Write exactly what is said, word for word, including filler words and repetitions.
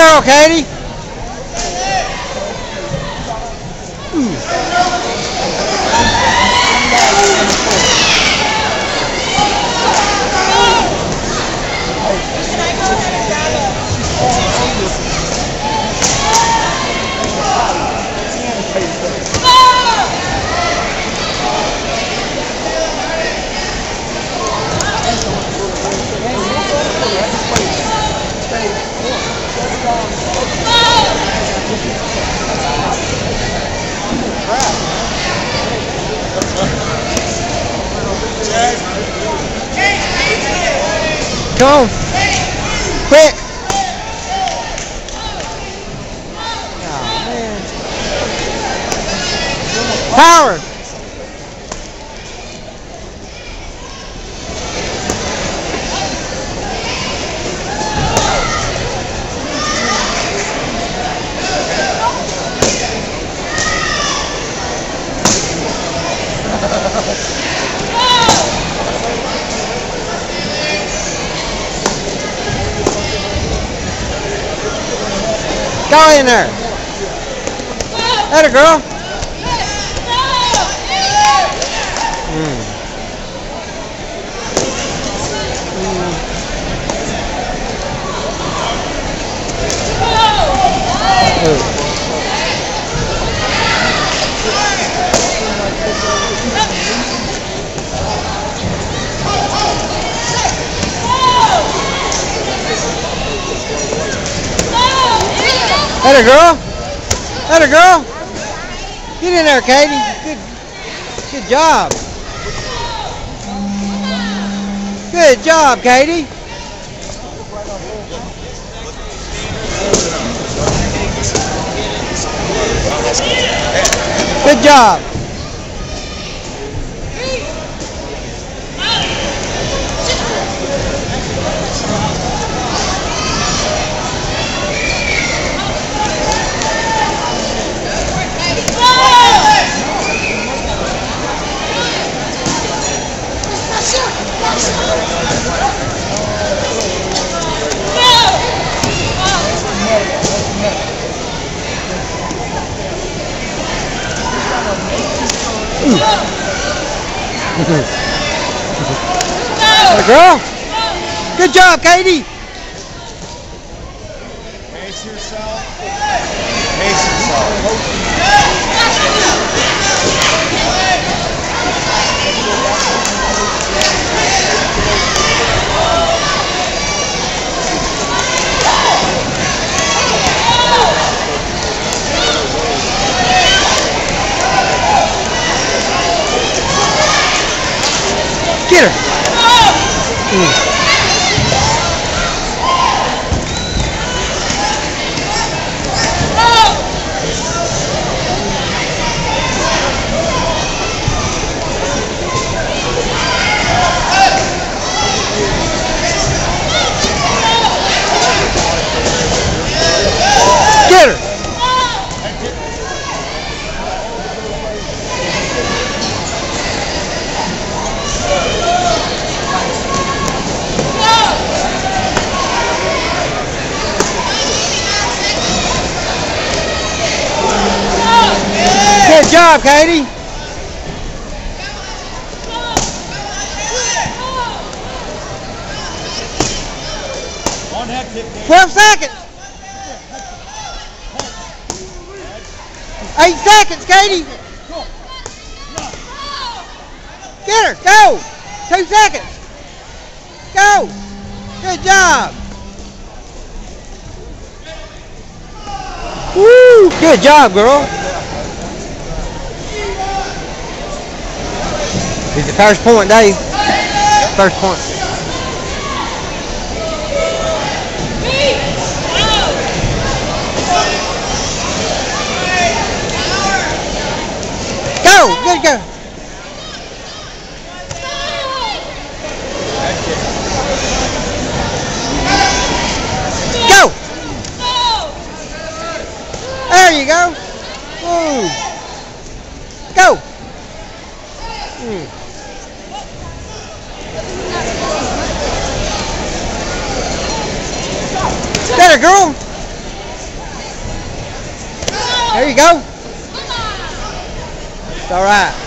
girl, Katie. Ooh. Come on. Quick. Oh, man. Power. Go in there. That a girl. Mm. Mm. That a girl? That a girl? Get in there, Katie. Good, good job. Good job, Katie. Good job. Girl, good job, Katie. Pace yourself. Pace yourself. Get her. Mm. Get her. Good job, Katie. Twelve seconds. Eight seconds, Katie. Get her. Go. Two seconds. Go. Good job. Woo. Good job, girl. It's the first point, Dave. First point. Go! Good go! Go! There you go! Woo! Go! Mm. That a girl? There you go. It's all right.